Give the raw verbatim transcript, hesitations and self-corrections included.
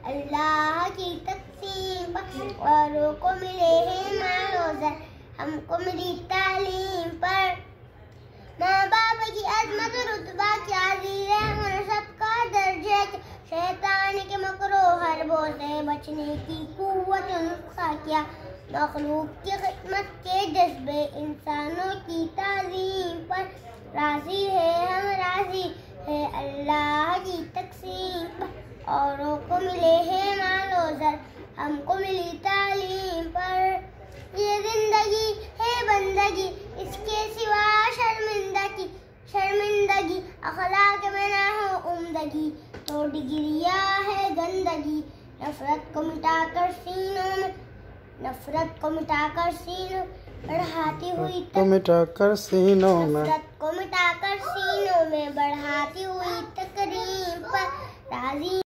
अल्लाह की तक़सीम पर, औरों को मिले हैं माल और ज़र, हमको मिली तालीम पर। माँ बाप की अज़मत रुतबा क्या ज़ीर है, उन सबका दर्जा शैतान के मकरो हरबों से बचने की कुव्वत नुस्खा क्या, मखलूक की खिदमत के जज्बे इंसानों की ताज़ीम पर। राज़ी है हम राज़ी है अल्लाह की तक़सीम पर, औरों को मिले हैं माल और ज़र, हमको मिली तालीम पर। ये जिंदगी है बंदगी, इसके सिवा शर्मिंदगी शर्मिंदगी अखलाक में ना हो उम्दगी, तो डिग्रिया है गंदगी। नफरत को मिटाकर सीनों में नफरत को मिटाकर सीनों बढ़ाती हुई को मिटाकर सीनों में नफरत को मिटाकर सीनों में बढ़ाती हुई तकरीम पर राज़ी